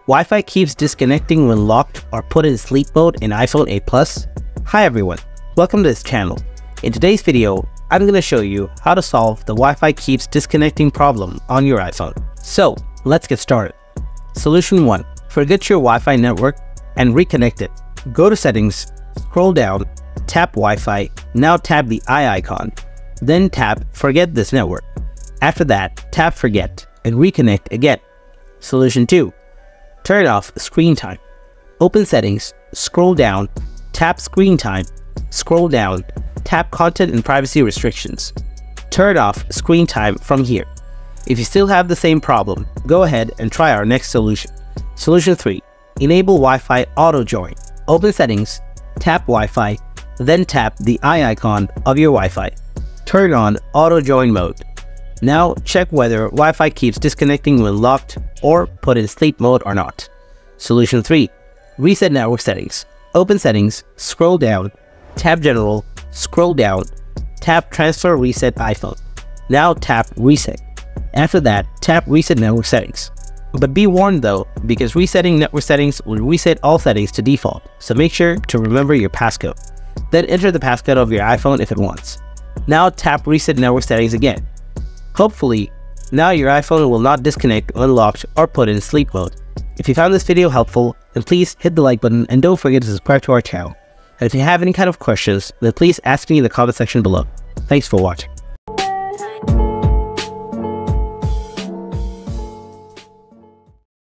Wi-Fi keeps disconnecting when locked or put in sleep mode in iPhone 8 Plus. Hi everyone, welcome to this channel. In today's video, I'm going to show you how to solve the Wi-Fi keeps disconnecting problem on your iPhone. So let's get started. Solution 1. Forget your Wi-Fi network and reconnect it. Go to settings, scroll down, tap Wi-Fi, now tap the eye icon, then tap forget this network. After that, tap forget and reconnect again. Solution 2. Turn off screen time. Open settings, scroll down, tap screen time, scroll down, tap content and privacy restrictions. Turn off screen time from here. If you still have the same problem, go ahead and try our next solution. Solution 3. Enable Wi-Fi auto join. Open settings, tap Wi-Fi, then tap the eye icon of your Wi-Fi. Turn on auto join mode. Now check whether Wi-Fi keeps disconnecting when locked or put in sleep mode or not. Solution 3. Reset network settings. Open settings, scroll down, tap general, scroll down, tap transfer reset iPhone. Now tap reset. After that, tap reset network settings. But be warned though, because resetting network settings will reset all settings to default, so make sure to remember your passcode. Then enter the passcode of your iPhone if it wants. Now tap reset network settings again. Hopefully, now your iPhone will not disconnect when locked or put in sleep mode. If you found this video helpful, then please hit the like button and don't forget to subscribe to our channel. And if you have any kind of questions, then please ask me in the comment section below. Thanks for watching.